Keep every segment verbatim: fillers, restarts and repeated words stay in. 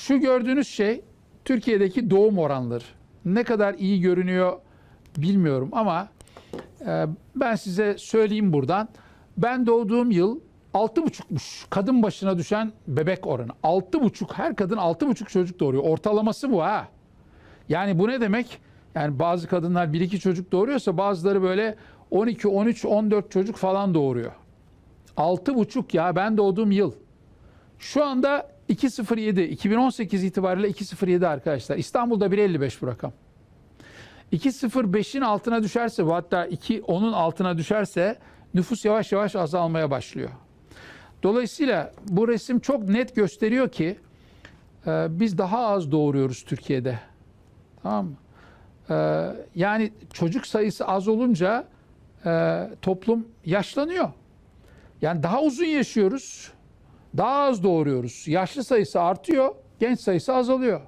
Şu gördüğünüz şey Türkiye'deki doğum oranları. Ne kadar iyi görünüyor bilmiyorum ama e, ben size söyleyeyim buradan. Ben doğduğum yıl altı buçukmuş kadın başına düşen bebek oranı. Altı buçuk, her kadın altı buçuk çocuk doğuruyor. Ortalaması bu ha. Yani bu ne demek? Yani bazı kadınlar bir iki çocuk doğuruyorsa bazıları böyle on iki, on üç, on dört çocuk falan doğuruyor. Altı buçuk ya ben doğduğum yıl. Şu anda iki nokta sıfır yedi, iki bin on sekiz itibariyle iki nokta sıfır yedi arkadaşlar. İstanbul'da bir nokta elli beş bu rakam. iki nokta sıfır beşin altına düşerse, bu hatta iki nokta onun altına düşerse nüfus yavaş yavaş azalmaya başlıyor. Dolayısıyla bu resim çok net gösteriyor ki e, biz daha az doğuruyoruz Türkiye'de. Tamam mı? E, yani çocuk sayısı az olunca e, toplum yaşlanıyor. Yani daha uzun yaşıyoruz, daha az doğuruyoruz. Yaşlı sayısı artıyor, genç sayısı azalıyor.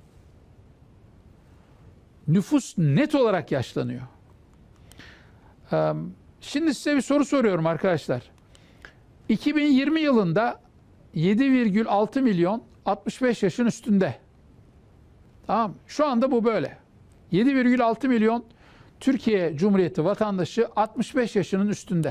Nüfus net olarak yaşlanıyor. E, şimdi size bir soru soruyorum arkadaşlar. iki bin yirmi yılında yedi virgül altı milyon altmış beş yaşın üstünde. Tamam. Şu anda bu böyle. yedi virgül altı milyon Türkiye Cumhuriyeti vatandaşı altmış beş yaşının üstünde.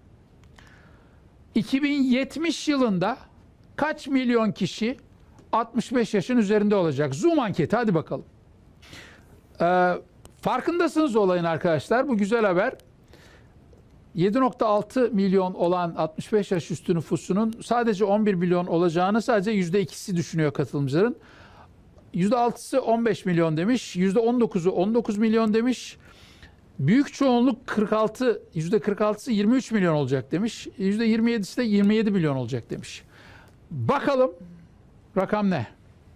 iki bin yetmiş yılında kaç milyon kişi altmış beş yaşın üzerinde olacak? Zoom anketi, hadi bakalım. Ee, farkındasınız olayın arkadaşlar. Bu güzel haber. yedi nokta altı milyon olan altmış beş yaş üstü nüfusunun sadece on bir milyon olacağını sadece yüzde ikisi düşünüyor katılımcıların. yüzde altısı on beş milyon demiş, yüzde on dokuzu on dokuz milyon demiş. Büyük çoğunluk kırk altı, yüzde kırk altısı yirmi üç milyon olacak demiş. yüzde yirmi yedisi de yirmi yedi milyon olacak demiş. Bakalım rakam ne?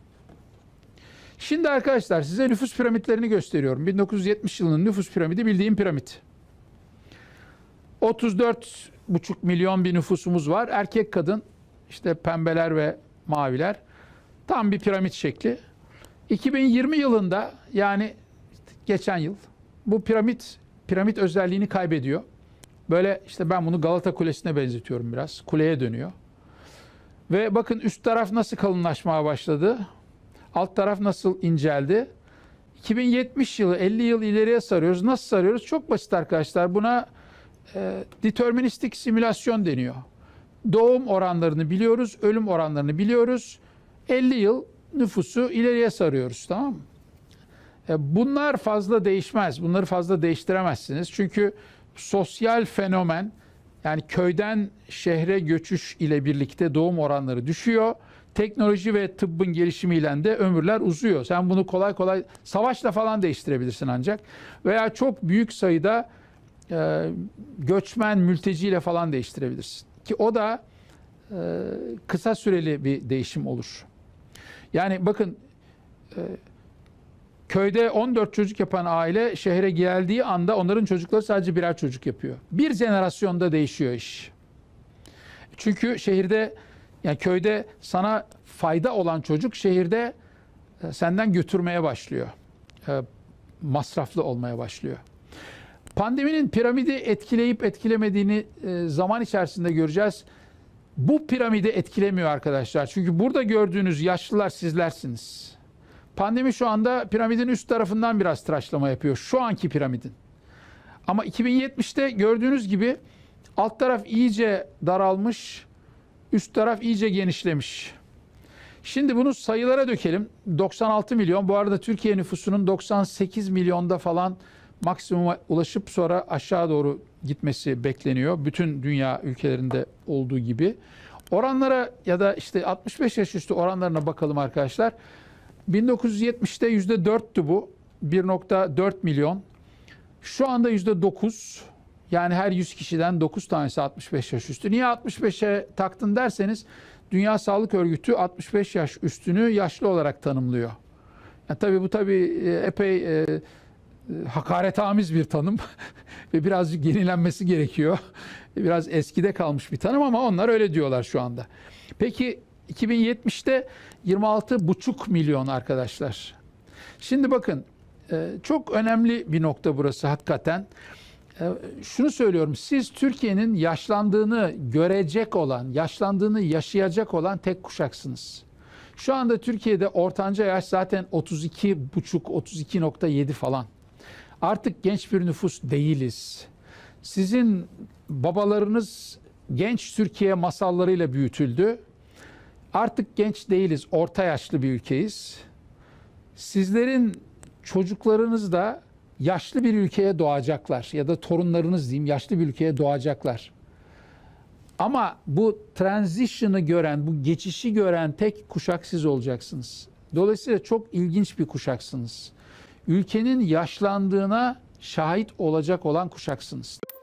Şimdi arkadaşlar size nüfus piramitlerini gösteriyorum. bin dokuz yüz yetmiş yılının nüfus piramidi bildiğim piramit. otuz dört buçuk milyon bir nüfusumuz var. Erkek kadın, işte pembeler ve maviler. Tam bir piramit şekli. iki bin yirmi yılında, yani geçen yıl, bu piramit piramit özelliğini kaybediyor. Böyle işte ben bunu Galata Kulesi'ne benzetiyorum biraz. Kuleye dönüyor. Ve bakın üst taraf nasıl kalınlaşmaya başladı. Alt taraf nasıl inceldi. iki bin yetmiş yılı elli yıl ileriye sarıyoruz. Nasıl sarıyoruz? Çok basit arkadaşlar. Buna e, deterministik simülasyon deniyor. Doğum oranlarını biliyoruz, ölüm oranlarını biliyoruz. elli yıl nüfusu ileriye sarıyoruz, tamam mı? E, bunlar fazla değişmez. Bunları fazla değiştiremezsiniz. Çünkü sosyal fenomen, yani köyden şehre göçüş ile birlikte doğum oranları düşüyor. Teknoloji ve tıbbın gelişimiyle de ömürler uzuyor. Sen bunu kolay kolay savaşla falan değiştirebilirsin ancak. Veya çok büyük sayıda e, göçmen, mülteciyle falan değiştirebilirsin. Ki o da e, kısa süreli bir değişim olur. Yani bakın e, köyde on dört çocuk yapan aile şehre geldiği anda onların çocukları sadece birer çocuk yapıyor. Bir jenerasyonda değişiyor iş. Çünkü şehirde, yani köyde sana fayda olan çocuk şehirde e, senden götürmeye başlıyor. E, masraflı olmaya başlıyor. Pandeminin piramidi etkileyip etkilemediğini e, zaman içerisinde göreceğiz. Bu piramidi etkilemiyor arkadaşlar. Çünkü burada gördüğünüz yaşlılar sizlersiniz. Pandemi şu anda piramidin üst tarafından biraz tıraşlama yapıyor. Şu anki piramidin. Ama iki bin yetmişte gördüğünüz gibi alt taraf iyice daralmış, üst taraf iyice genişlemiş. Şimdi bunu sayılara dökelim. doksan altı milyon. Bu arada Türkiye nüfusunun doksan sekiz milyonda falan maksimuma ulaşıp sonra aşağı doğru gitmesi bekleniyor. Bütün dünya ülkelerinde olduğu gibi. Oranlara ya da işte altmış beş yaş üstü oranlarına bakalım arkadaşlar. bin dokuz yüz yetmişte yüzde dörttü bu. bir nokta dört milyon. Şu anda yüzde dokuz. Yani her yüz kişiden dokuz tanesi altmış beş yaş üstü. Niye altmış beşe taktın derseniz, Dünya Sağlık Örgütü altmış beş yaş üstünü yaşlı olarak tanımlıyor. Yani tabii bu tabii epey e, hakaretamiz bir tanım ve birazcık yenilenmesi gerekiyor. Biraz eskide kalmış bir tanım ama onlar öyle diyorlar şu anda. Peki iki bin yetmişte yirmi altı buçuk milyon arkadaşlar. Şimdi bakın çok önemli bir nokta burası hakikaten. Şunu söylüyorum, siz Türkiye'nin yaşlandığını görecek olan, yaşlandığını yaşayacak olan tek kuşaksınız. Şu anda Türkiye'de ortanca yaş zaten otuz iki buçuk otuz iki nokta yedi falan. Artık genç bir nüfus değiliz. Sizin babalarınız genç Türkiye masallarıyla büyütüldü. Artık genç değiliz, orta yaşlı bir ülkeyiz. Sizlerin çocuklarınız da yaşlı bir ülkeye doğacaklar ya da torunlarınız diyeyim yaşlı bir ülkeye doğacaklar. Ama bu transition'ı gören, bu geçişi gören tek kuşak siz olacaksınız. Dolayısıyla çok ilginç bir kuşaksınız. Ülkenin yaşlandığına şahit olacak olan kuşaksınız.